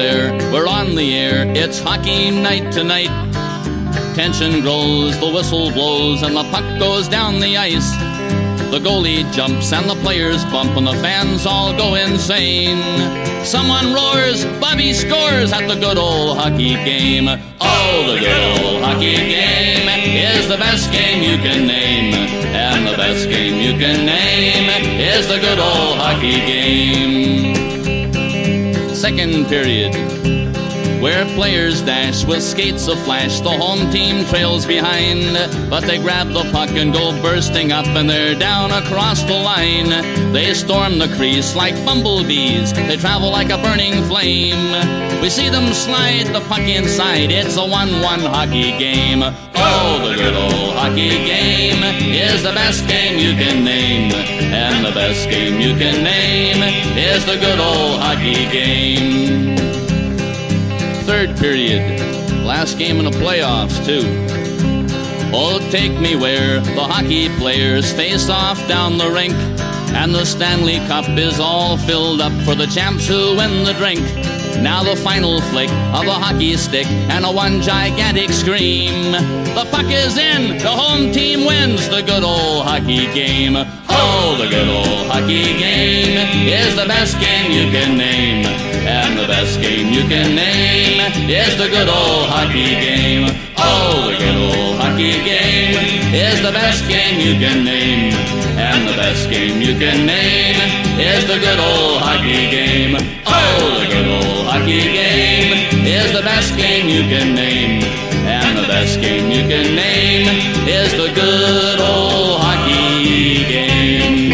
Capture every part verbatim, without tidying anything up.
there, we're on the air. It's hockey night tonight. Tension grows, the whistle blows, and the puck goes down the ice. The goalie jumps and the players bump and the fans all go insane. Someone roars, Bobby scores at the good old hockey game. Oh, the good old hockey game is the best game you can name. And the best game you can name is the good old hockey game. Second period, where players dash with skates aflash. The home team trails behind, but they grab the puck and go bursting up, and they're down across the line. They storm the crease like bumblebees. They travel like a burning flame. We see them slide the puck inside. It's a one one hockey game. Oh, the good old hockey game is the best game you can name. And the best game you can name is the good old hockey game. Third period, last game in the playoffs too. Oh, take me where the hockey players face off down the rink, and the Stanley Cup is all filled up for the champs who win the drink. Now the final flick of a hockey stick and a one gigantic scream. The puck is in, the home team wins the good old hockey game. Oh, the good old hockey game is the best game you can name. And the best game you can name is the good old hockey game. Oh, the good old hockey game is the best game you can name. And the best game you can name is the good old hockey game. Oh, the good old hockey game is the best game you can name. And the best game you can name is the good old hockey game.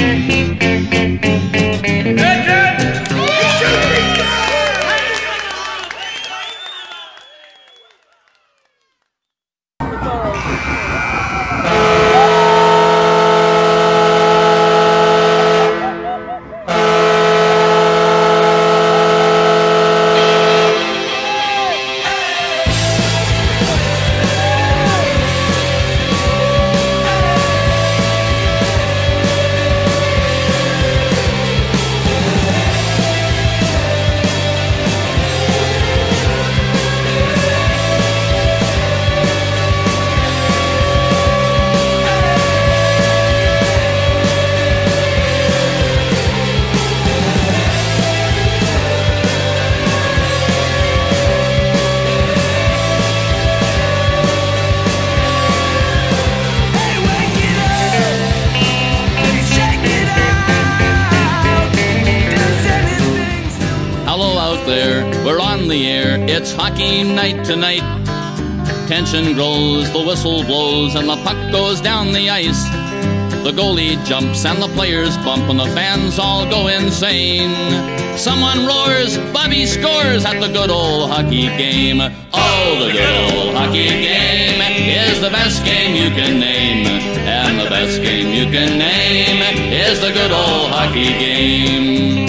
It's hockey night tonight. Tension grows, the whistle blows, and the puck goes down the ice. The goalie jumps and the players bump and the fans all go insane. Someone roars, Bobby scores at the good old hockey game. Oh, the good old hockey game is the best game you can name. And the best game you can name is the good old hockey game.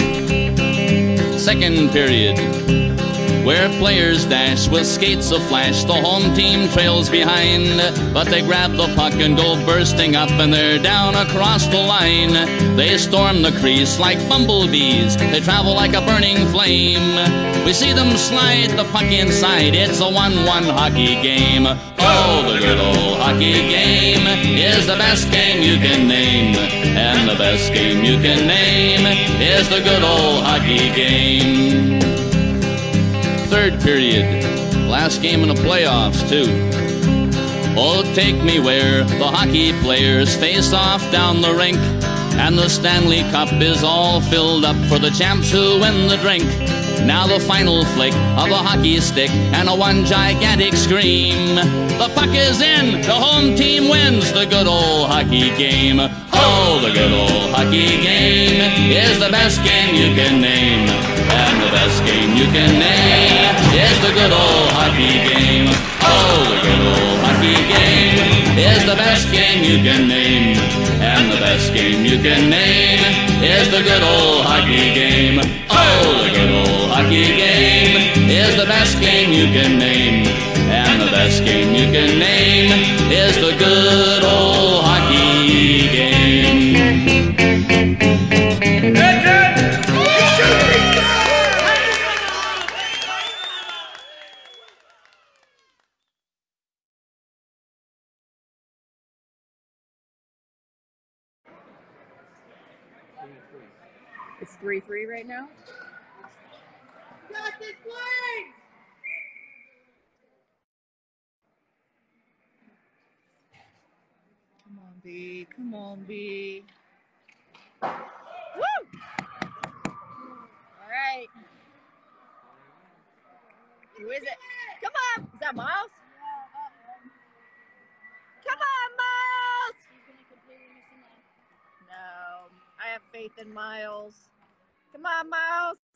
Second period, where players dash with skates aflash. The home team trails behind, but they grab the puck and go bursting up, and they're down across the line. They storm the crease like bumblebees. They travel like a burning flame. We see them slide the puck inside. It's a one one hockey game. Oh, the good old hockey game is the best game you can name. And the best game you can name is the good old hockey game. Third period, last game in the playoffs too. Oh, take me where the hockey players face off down the rink, and the Stanley Cup is all filled up for the champs who win the drink. Now the final flick of a hockey stick and a one gigantic scream. The puck is in, the home team wins the good old hockey game. Oh, the good old hockey game is the best game you can name. And the best game you can name is the good old hockey game. Oh, the good old hockey game is the best game you can name. And the best game you can name is the good old hockey game. Oh, the good old hockey game is the best game you can name. And the best game you can name is the good old hockey game. three three right now. Got this flag! Come on, B. Come on, B. Woo! All right. Who is it? Come on! Is that Miles? Come on, Miles! No, I have faith in Miles. Come on, Miles.